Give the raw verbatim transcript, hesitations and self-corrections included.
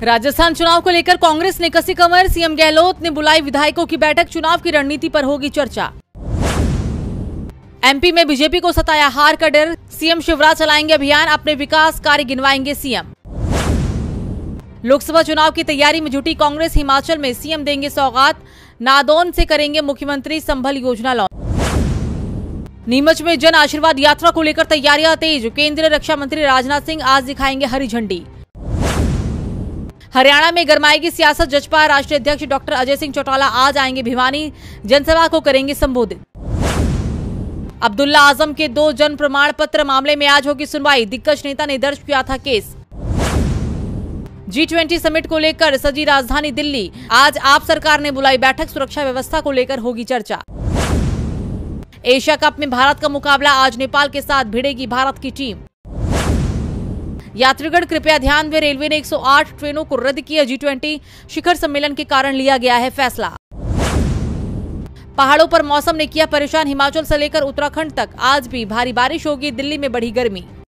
राजस्थान चुनाव को लेकर कांग्रेस ने कसी कमर। सीएम गहलोत ने बुलाई विधायकों की बैठक। चुनाव की रणनीति पर होगी चर्चा। एमपी में बीजेपी को सताया हार का डर। सीएम शिवराज चलाएंगे अभियान। अपने विकास कार्य गिनवाएंगे सीएम। लोकसभा चुनाव की तैयारी में जुटी कांग्रेस। हिमाचल में सीएम देंगे सौगात। नादौन से करेंगे मुख्यमंत्री संभल योजना लॉन्च। नीमच में जन आशीर्वाद यात्रा को लेकर तैयारियां तेज। केंद्रीय रक्षा मंत्री राजनाथ सिंह आज दिखाएंगे हरी झंडी। हरियाणा में गरमाएगी सियासत। जजपा राष्ट्रीय अध्यक्ष डॉक्टर अजय सिंह चौटाला आज आएंगे भिवानी। जनसभा को करेंगे संबोधित। अब्दुल्ला आजम के दो जन्म प्रमाण पत्र मामले में आज होगी सुनवाई। दिग्गज नेता ने दर्ज किया था केस। जी ट्वेंटी समिट को लेकर सजी राजधानी दिल्ली। आज आप सरकार ने बुलाई बैठक। सुरक्षा व्यवस्था को लेकर होगी चर्चा। एशिया कप में भारत का मुकाबला आज नेपाल के साथ भिड़ेगी भारत की टीम। यात्रीगण कृपया ध्यान दें, रेलवे ने एक सौ आठ ट्रेनों को रद्द किया। जी ट्वेंटी शिखर सम्मेलन के कारण लिया गया है फैसला। पहाड़ों पर मौसम ने किया परेशान। हिमाचल से लेकर उत्तराखंड तक आज भी भारी बारिश होगी। दिल्ली में बढ़ी गर्मी।